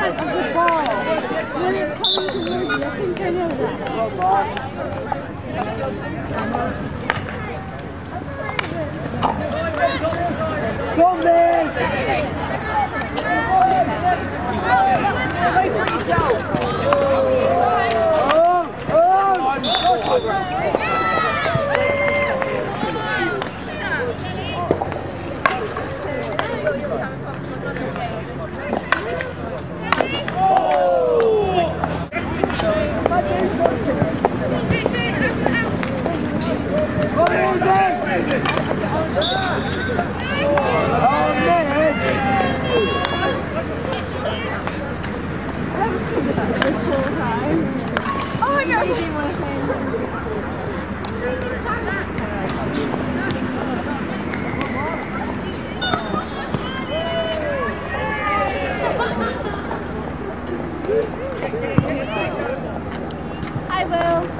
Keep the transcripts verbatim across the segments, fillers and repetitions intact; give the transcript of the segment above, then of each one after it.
the ball. When it's coming to Rudy, I think I know that. Go, man! Wait for yourself! Oh! Oh! I will.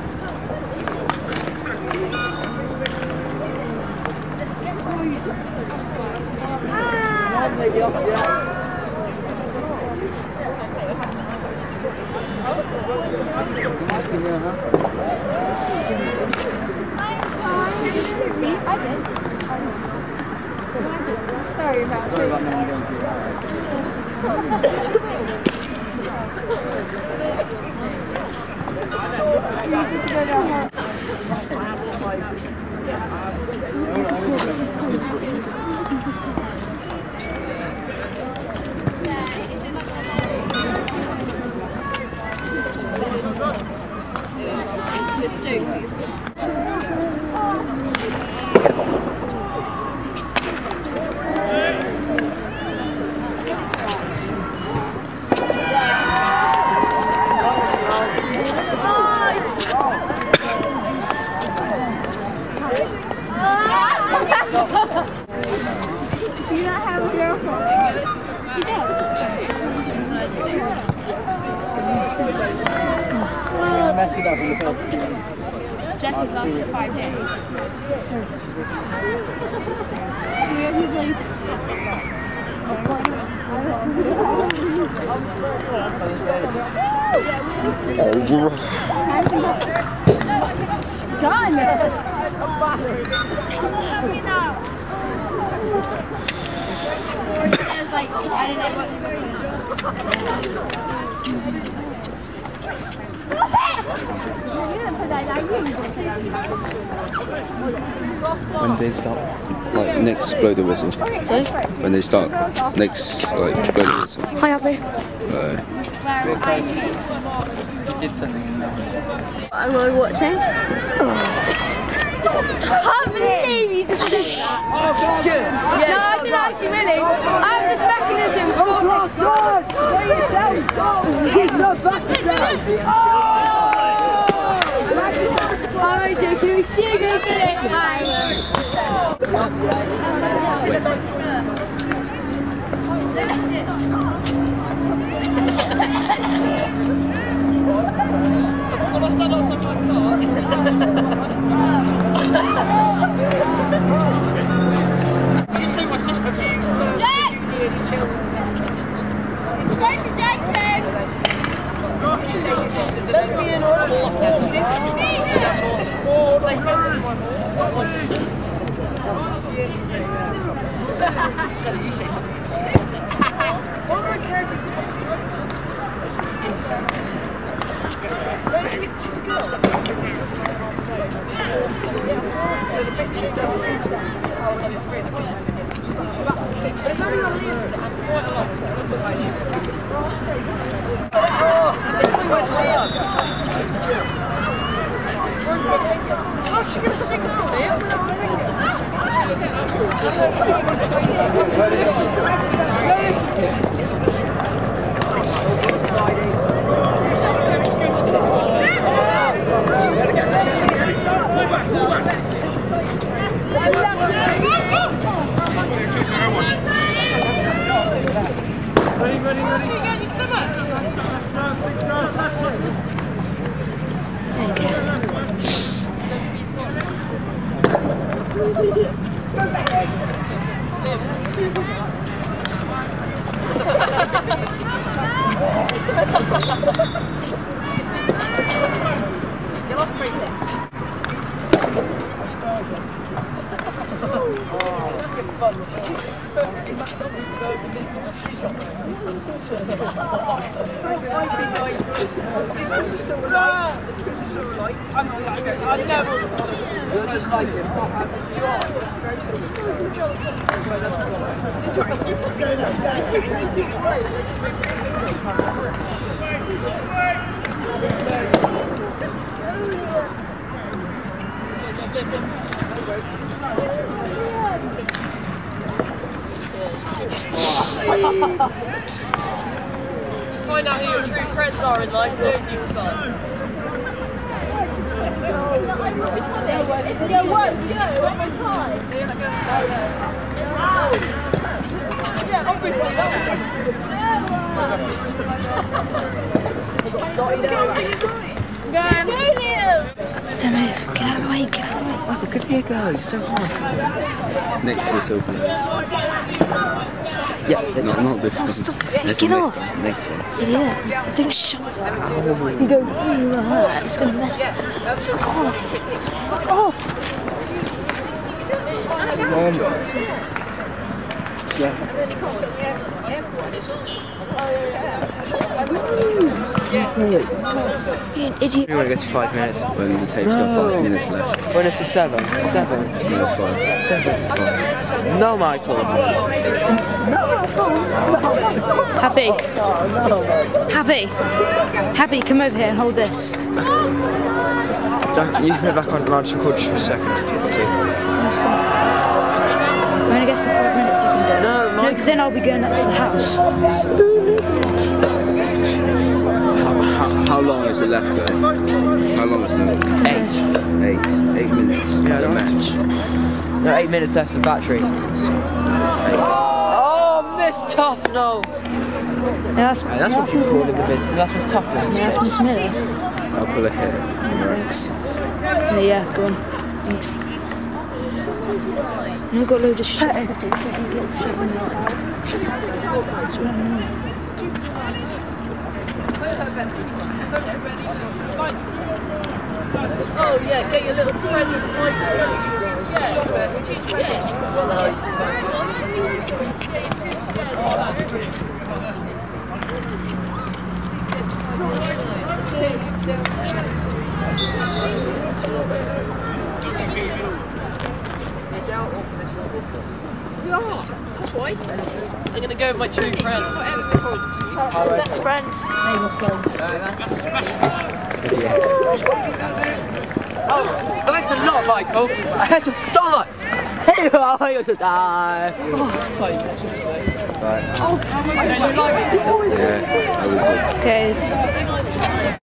I did. Sorry about Sorry about You not have a girlfriend? He does. Jess has lasted five days. Gun! It's like, I didn't know what you were doing. When they start, like, next blow the whistle. Sorry? When they start, next, like, blow the whistle. Hi, Abby. Uh, You did something in there. Am I watching? I can't believe you just did that. Oh, good. No, I didn't actually really. I have this mechanism for... I'm joking, we should go for it. Hi. Well, I stand outside my car. Did you see my sister? Jack! Go for Jack then! Let's be in order. That's horses. Oh, they fancy one. What was it? So you say something. What do I care if you what's his name? She's a girl. There's a picture. There's only one reason. It's quite a lot. That's what I knew. Oh, she gets a signal Ready, ready, ready. You get your stomach. Six yards, left foot. Go back. Find out who your true friends are in life, don't you, son? Yo, what? Go, one more time. Yeah, obviously. Go him. Emma, get out of the way, get out of the way. Michael, give me a go, you're so hard. Next whistle, please. Yeah, not, not this Oh, one. stop. This Get one, off. Next one. Next one. Yeah, don't shut up. You go, uh, it's going to mess up. Fuck off. Fuck off. You're an idiot. We want to go to five minutes. When the tape's got five minutes left. When it's a seven. Seven. No, five. Seven. Five. No, Michael. Happy. Happy. Happy, come over here and hold this. Jack, you can put it back on large record just for a second. Let's go. When it gets to five minutes, you can do it. No, No, because then I'll be going up to the house. How, how long is it left though? How long is it? Eight. Eight. Eight minutes. Yeah, The no. match. No, eight minutes left of battery. Oh, Miss Tough, no. Yeah, that's, Hey, that's what people call in the business. That's Miss Toughness. yeah, that's Miss Miller. I'll pull a hit. Thanks. Yeah, yeah, go on. Thanks. And we've got a load of shit because you get shit when you're out. That's what I know. Oh yeah, get your little friend with Mike. Too scared. Too scared. What the hell are you doing? That's why. I'm gonna go with my true friend. Best friend. Oh, thanks a lot, Michael. I had to so much. Hey, how are you to die? Right. Yeah, I will do. Okay, it's